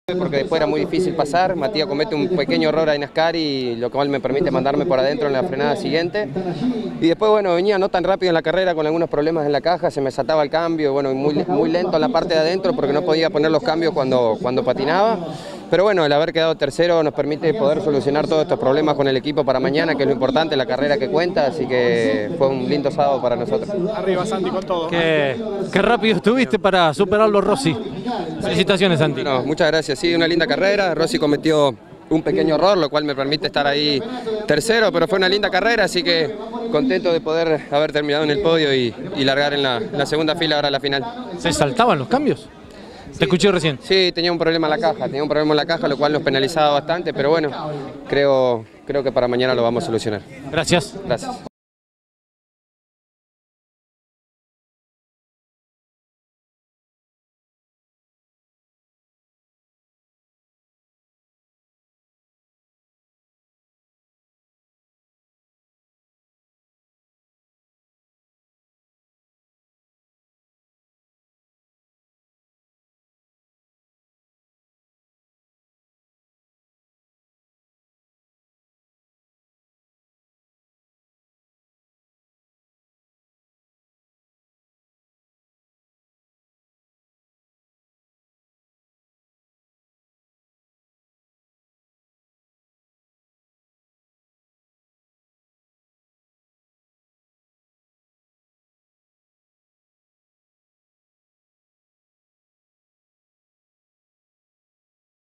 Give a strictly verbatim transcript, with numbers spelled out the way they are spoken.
Porque después era muy difícil pasar. Matías comete un pequeño error a Nascar y lo cual me permite mandarme por adentro en la frenada siguiente. Y después, bueno, venía no tan rápido en la carrera con algunos problemas en la caja, se me saltaba el cambio, bueno, muy, muy lento en la parte de adentro porque no podía poner los cambios cuando, cuando patinaba. Pero bueno, el haber quedado tercero nos permite poder solucionar todos estos problemas con el equipo para mañana, que es lo importante, la carrera que cuenta, así que fue un lindo sábado para nosotros. Arriba, Santi, con todo. Qué, qué rápido estuviste para superarlo, Rossi. Felicitaciones, Santi. No, muchas gracias, sí, una linda carrera. Rossi cometió un pequeño error, lo cual me permite estar ahí tercero, pero fue una linda carrera, así que contento de poder haber terminado en el podio y, y largar en la, la segunda fila ahora a la final. ¿Se saltaban los cambios? Te escuché recién. Sí, tenía un problema en la caja, tenía un problema en la caja, lo cual nos penalizaba bastante, pero bueno, creo, creo que para mañana lo vamos a solucionar. Gracias. Gracias.